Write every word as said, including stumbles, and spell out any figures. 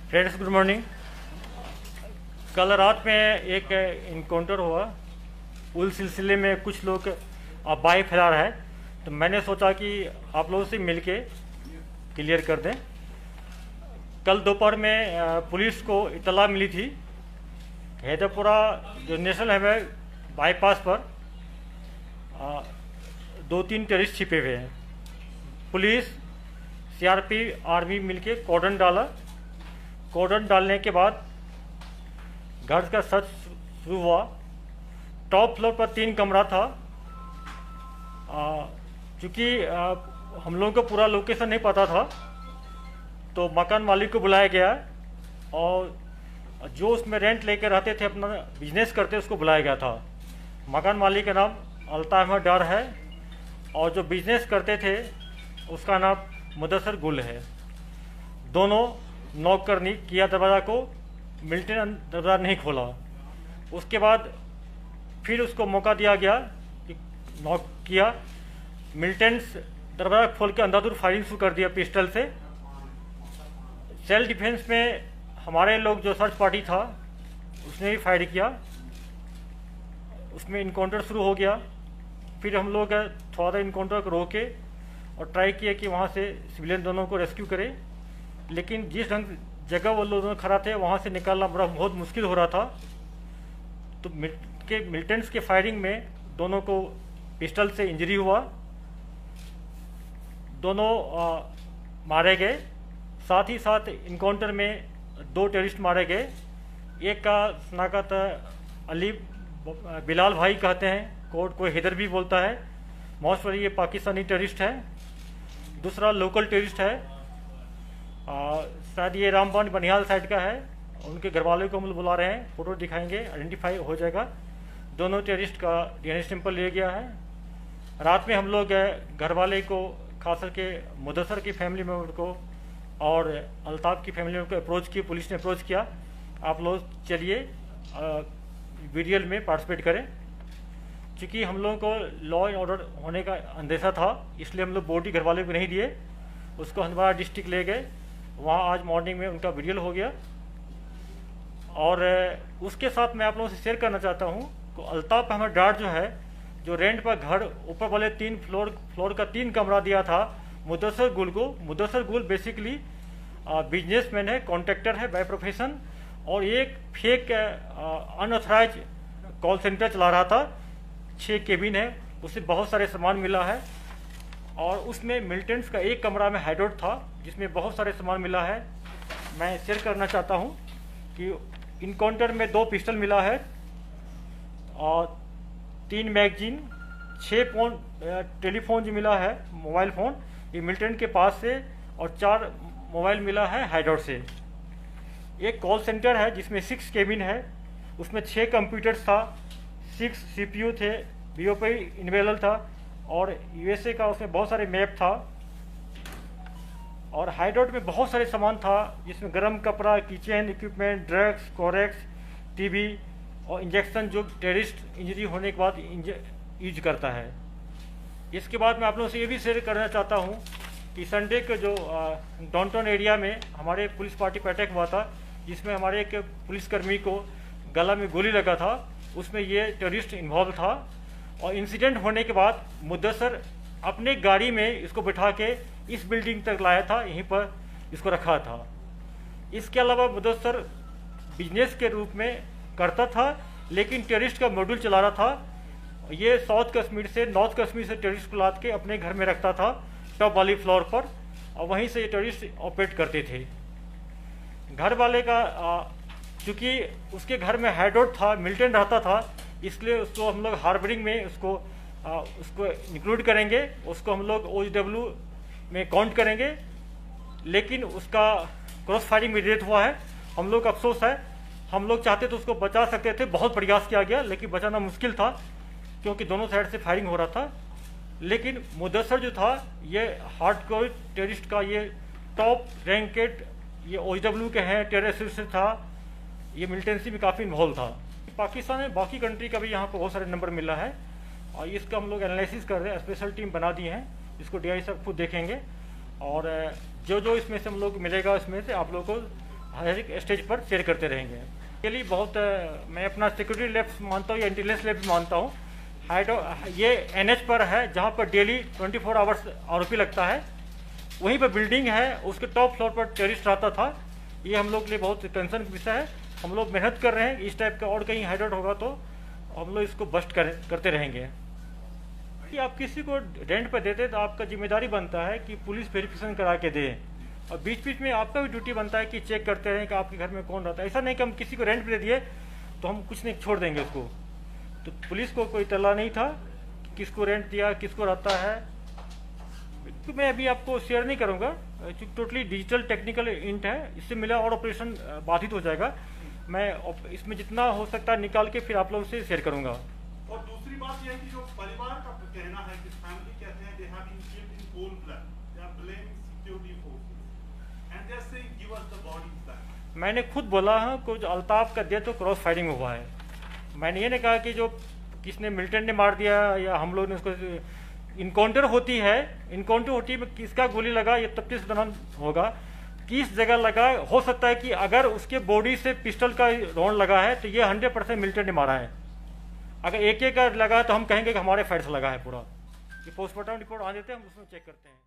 Friends, good morning. कल रात में एक इनकाउंटर हुआ। उस सिलसिले में कुछ लोग अफवाहें फैला रहा है, तो मैंने सोचा कि आप लोगों से मिलके क्लियर कर दें। कल दोपहर में पुलिस को इत्तला मिली थी, हैदरपुरा जो नेशनल हाईवे बाईपास पर आ, दो तीन टेररिस्ट छिपे हुए हैं। पुलिस, सीआरपी, आर्मी मिलके कॉर्डन डाला। कॉर्डन डालने के बाद घर का सर्च शुरू हुआ। टॉप फ्लोर पर तीन कमरा था। चूँकि हम लोगों को पूरा लोकेशन नहीं पता था, तो मकान मालिक को बुलाया गया और जो उसमें रेंट लेकर रहते थे, अपना बिजनेस करते, उसको बुलाया गया था। मकान मालिक का नाम अल्ताफ अहमद डार है और जो बिजनेस करते थे उसका नाम मुदस्सर गुल है। दोनों नॉक करनी किया दरवाज़ा को, मिल्टन दरवाज़ा नहीं खोला। उसके बाद फिर उसको मौका दिया गया कि नॉक किया। मिल्टन दरवाज़ा खोल के अंधाधुंध फायरिंग शुरू कर दिया पिस्टल से। सेल्फ डिफेंस में हमारे लोग जो सर्च पार्टी था उसने भी फायर किया। उसमें इनकाउंटर शुरू हो गया। फिर हम लोग थोड़ा इनकाउंटर को रोके और ट्राई किया कि वहाँ से सिविलियन दोनों को रेस्क्यू करें, लेकिन जिस ढंग जगह वो लोग खड़ा थे वहाँ से निकालना बड़ा बहुत मुश्किल हो रहा था। तो के मिलिटेंट्स के फायरिंग में दोनों को पिस्टल से इंजरी हुआ। दोनों आ, मारे गए। साथ ही साथ इनकाउंटर में दो टेररिस्ट मारे गए। एक का शनाख्त अली बिलाल भाई कहते हैं, कोर्ट कोई हैदर भी बोलता है। मोस्ट वाली ये पाकिस्तानी टेररिस्ट है। दूसरा लोकल टेररिस्ट है, शायद ये रामबन बनिहाल साइड का है। उनके घर वालों को हम लोग बुला रहे हैं, फोटो दिखाएंगे, आइडेंटिफाई हो जाएगा। दोनों टेररिस्ट का डीएनए सैंपल लिया गया है। रात में हम लोग घर वाले को, खास करके मुदस्सर की फैमिली मेम्बर को और अल्ताफ की फैमिली मेम्बर को अप्रोच की, पुलिस ने अप्रोच किया। आप लोग चलिए वीडियो में पार्टिसिपेट करें। क्योंकि हम लोगों को लॉ एंड ऑर्डर होने का अंदेशा था, इसलिए हम लोग बॉडी घर वाले को नहीं दिए, उसको हंदवाड़ा डिस्ट्रिक्ट ले गए। वहाँ आज मॉर्निंग में उनका वीडियो हो गया। और उसके साथ मैं आप लोगों से शेयर करना चाहता हूँ कि अल्ताफ अहमद डार जो है, जो रेंट पर घर ऊपर वाले तीन फ्लोर फ्लोर का तीन कमरा दिया था मुदस्सर गुल को। मुदस्सर गुल बेसिकली बिजनेसमैन है, कॉन्ट्रैक्टर है बाय प्रोफेशन, और एक फेक अनऑथराइज कॉल सेंटर चला रहा था। छः केबिन है, उससे बहुत सारे सामान मिला है। और उसमें मिलिटेंट्स का एक कमरा में हाइडआउट था जिसमें बहुत सारे सामान मिला है। मैं शेयर करना चाहता हूं कि इनकाउंटर में दो पिस्टल मिला है और तीन मैगजीन, छः फोन, टेलीफोन जो मिला है, मोबाइल फ़ोन ये मिलिटेंट के पास से, और चार मोबाइल मिला है हाइडआउट से। एक कॉल सेंटर है जिसमें सिक्स केबिन है, उसमें छः कंप्यूटर्स था, सिक्स सीपीयू थे, बीओपी इनेबल था, और यूएसए का उसमें बहुत सारे मैप था। और हाइडआउट में बहुत सारे सामान था जिसमें गर्म कपड़ा, kitchen equipment, drugs, Corex, TV और इंजेक्शन जो टेररिस्ट इंजरी होने के बाद यूज करता है। इसके बाद मैं आप लोगों से ये भी शेयर करना चाहता हूँ कि संडे के जो डाउनटाउन एरिया में हमारे पुलिस पार्टी पर अटैक हुआ था, जिसमें हमारे एक पुलिसकर्मी को गला में गोली लगा था, उसमें ये टेररिस्ट इन्वॉल्व था। और इंसिडेंट होने के बाद मुदस्सर अपने गाड़ी में इसको बिठा के इस बिल्डिंग तक लाया था, यहीं पर इसको रखा था। इसके अलावा मुदस्सर बिजनेस के रूप में करता था, लेकिन टेररिस्ट का मॉड्यूल चला रहा था। ये साउथ कश्मीर से, नॉर्थ कश्मीर से टेररिस्ट को लाद के अपने घर में रखता था टॉप वाली फ्लोर पर, और वहीं से ये टेररिस्ट ऑपरेट करते थे। घर वाले का चूँकि उसके घर में हाइडआउट था, मिलिटेंट रहता था, इसलिए उसको हम लोग हार्बरिंग में उसको आ, उसको इंक्लूड करेंगे, उसको हम लोग ओ डब्ल्यू में काउंट करेंगे। लेकिन उसका क्रॉस फायरिंग में डेथ हुआ है। हम लोग अफसोस है, हम लोग चाहते तो उसको बचा सकते थे, बहुत प्रयास किया गया, लेकिन बचाना मुश्किल था क्योंकि दोनों साइड से फायरिंग हो रहा था। लेकिन मुदस्सर जो था, ये हार्डकोर टेररिस्ट का ये टॉप रैंकेड, ये ओ डब्ल्यू के हैं, टेररिस्ट था, ये मिलिटेंसी में काफ़ी इन्वॉल्व था। पाकिस्तान में बाकी कंट्री का भी यहाँ पर बहुत सारे नंबर मिला है, और इसका हम लोग एनालिसिस कर रहे हैं, स्पेशल टीम बना दी है, इसको डीआई साहब खुद देखेंगे। और जो जो इसमें से हम लोग मिलेगा, इसमें से आप लोग को हर एक स्टेज पर शेयर करते रहेंगे। के लिए बहुत आ, मैं अपना सिक्योरिटी लैब्स मानता हूँ या इंटेलिजेंस लैब्स मानता हूँ। हाइड्रो ये एनएच पर है जहाँ पर डेली ट्वेंटी फोर आवर्स आरोपी लगता है, वहीं पर बिल्डिंग है, उसके टॉप फ्लोर पर टेररिस्ट रहता था। ये हम लोग के लिए बहुत टेंशन का विषय है। हम लोग मेहनत कर रहे हैं, इस टाइप का और कहीं हाइड होगा तो हम लोग इसको बस्ट कर, करते रहेंगे। कि आप किसी को रेंट पर देते तो आपका जिम्मेदारी बनता है कि पुलिस वेरिफिकेशन करा के दे, और बीच बीच में आपका भी ड्यूटी बनता है कि चेक करते रहें कि आपके घर में कौन रहता है। ऐसा नहीं कि हम किसी को रेंट पे दे दिए तो हम कुछ नहीं छोड़ देंगे उसको। तो पुलिस को कोई तला नहीं था कि किसको रेंट दिया, किसको रहता है। तो मैं अभी आपको शेयर नहीं करूँगा, क्योंकि टोटली डिजिटल टेक्निकल इंट है, इससे मिला और ऑपरेशन बाधित हो जाएगा। मैं इसमें जितना हो सकता है निकाल के फिर आप लोगों से शेयर करूँगा। और दूसरी बात यह है कि जो परिवार का कहना है कि फैमिली कहते हैं they have been killed in cold blood, they are blaming security forces and they are saying give us the bodies back. मैंने खुद बोला है कुछ अल्ताफ का दे तो क्रॉस फायरिंग हुआ है। मैंने ये नहीं कहा कि जो किसने मिलिटेंट ने मार दिया या हम लोग ने उसको। इनकाउंटर होती है, इनकाउंटर होती है, किसका गोली लगा ये तफ्तीश के दौरान होगा, किस जगह लगा। हो सकता है कि अगर उसके बॉडी से पिस्टल का राउंड लगा है तो ये हंड्रेड परसेंट मिलिटेंट ने मारा है। अगर एक एक का लगा है तो हम कहेंगे कि हमारे फायर से लगा है पूरा। ये पोस्टमार्टम रिपोर्ट आ देते हैं, हम उसमें चेक करते हैं।